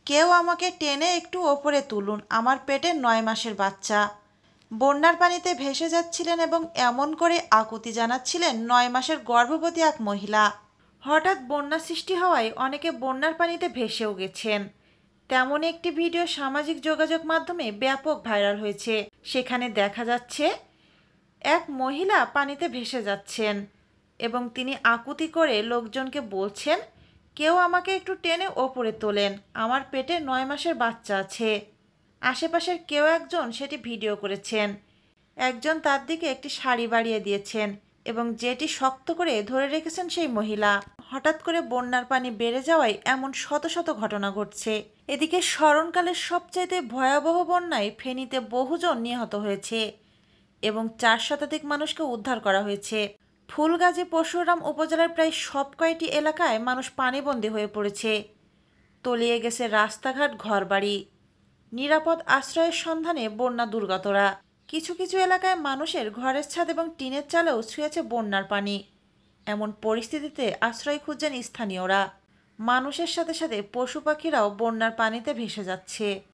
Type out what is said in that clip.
কেউ আমাকে টেনে একটু ওপরে তুলুন, আমার পেটে ৯ মাসের বাচ্চা। বন্যার পানিতে ভেসে যাচ্ছিলেন এবং এমন করে আকুতি জানাচ্ছিলেন ৯ মাসের গর্ভবতী এক মহিলা। হঠাৎ বন্যা সৃষ্টি হওয়ায় অনেকে বন্যার পানিতে ভেসেও গেছেন। তেমন একটি ভিডিও সামাজিক যোগাযোগ মাধ্যমে ব্যাপক ভাইরাল হয়েছে। সেখানে দেখা যাচ্ছে এক মহিলা পানিতে ভেসে যাচ্ছেন এবং তিনি আকুতি করে লোকজনকে বলছেন, কেউ আমাকে একটু টেনে ওপরে তোলেন, আমার পেটে ৯ মাসের বাচ্চা আছে। আশেপাশের কেউ একজন সেটি ভিডিও করেছেন। একজন তার দিকে একটি শাড়ি বাড়িয়ে দিয়েছেন এবং যেটি শক্ত করে ধরে রেখেছেন সেই মহিলা। হঠাৎ করে বন্যার পানি বেড়ে যাওয়ায় এমন শত শত ঘটনা ঘটছে। এদিকে স্মরণকালের সবচাইতে ভয়াবহ বন্যায় ফেনীতে বহুজন নিহত হয়েছে এবং ৪ শতাধিক মানুষকে উদ্ধার করা হয়েছে। ফুলগাজী পরশুরাম উপজেলার প্রায় সব কয়টি এলাকায় মানুষ পানিবন্দী হয়ে পড়েছে। তলিয়ে গেছে রাস্তাঘাট, ঘরবাড়ি। নিরাপদ আশ্রয়ের সন্ধানে বন্যা দুর্গতরা। কিছু কিছু এলাকায় মানুষের ঘরের ছাদ এবং টিনের চালেও ছুঁয়েছে বন্যার পানি। এমন পরিস্থিতিতে আশ্রয় খুঁজছেন স্থানীয়রা। মানুষের সাথে সাথে পশু পাখিরাও বন্যার পানিতে ভেসে যাচ্ছে।